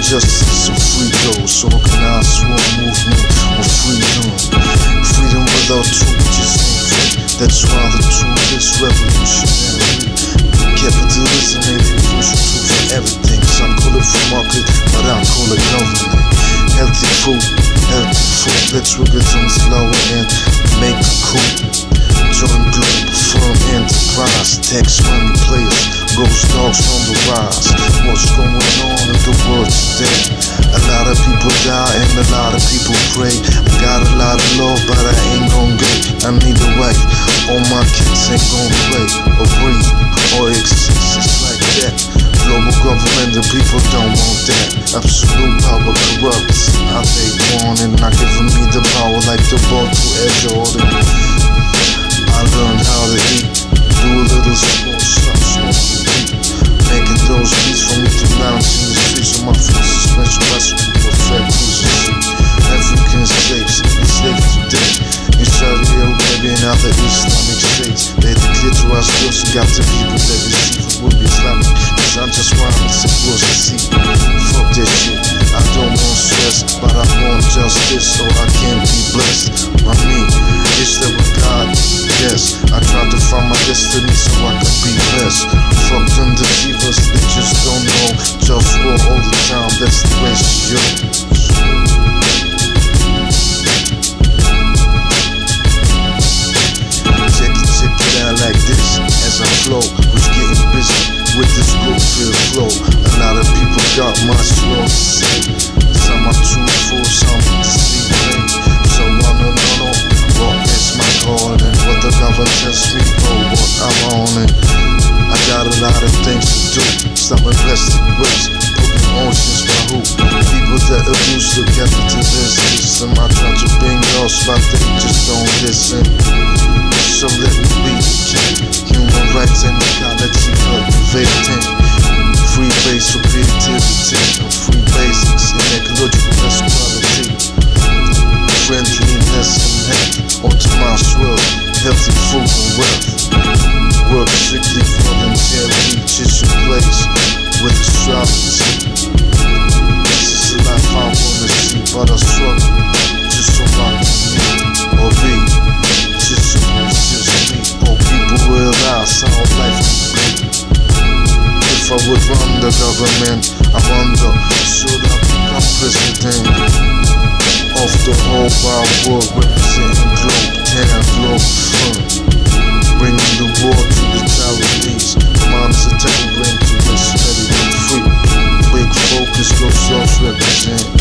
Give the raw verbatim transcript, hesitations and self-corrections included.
justice and free those. Organized war movement of freedom. Freedom without truth just ain't free. That's why the truth is revolutionary. Capitalism ain't the crucial truth for everything. Some call it free market, but I call it government. Healthy food, healthy food. Let's work it on slow and make a coup. Join Globalfirm enterprise. Tax money players, GhostDogz on the rise. What's going on in the world today? A lot of people die and a lot of people pray. I got a lot of love, but I ain't gon' get. I need a wife. All my kids ain't gon' play or breathe or exist. It's like that. Global government, the people don't want that. Absolute power corrupts how they want, and not giving me the power like the ball to edge order. I learned how to eat, do a little sports, stop smoking weed, making those beats for me to lounge in the streets on my full suspension bicycle for fat cruisers. African slaves, enslaved today in Saudi Arabia and other Islamic states. They declare to us girls and got the people that receive it will be Islamic. Cause I'm just rhyming, supposed to see. Fuck that shit, I don't want stress, but I want justice so I can be blessed. I mean, is there with God? Yes, I tried to find my destiny so I could be blessed. Fuck them deceivers, they just don't know. Just war all the time, that's the ratio. Check it, check it out like this as I flow. Who's getting busy with this Globalfirm flow? A lot of people got much more to say. Some are truthful, some deceiving. So wanna know what is my calling? What the government tells me, oh, what I'm on it. I got a lot of things to do. Stop investing waste, putting oceans by who? People that abuse the capitalist system. I try to bring lost, but they just don't listen. So let me be the king. Human rights and equality cultivating. Free base for creativity and free basics in ecological equality. Friendliness and health, optimized world, healthy food and wealth. Work strictly voluntarily, just in place with astrology. This is the life I wanna see, but I struggle just so I can be or be. Just so it's just me, or people realize how life can be. If I would run the government, I wonder, should I become president of the whole wide world, representing Globe, ten Globalfirm, bringing the war to the charities. Minds a table bring to us, steady and free. Big focus, GhostDogz represent.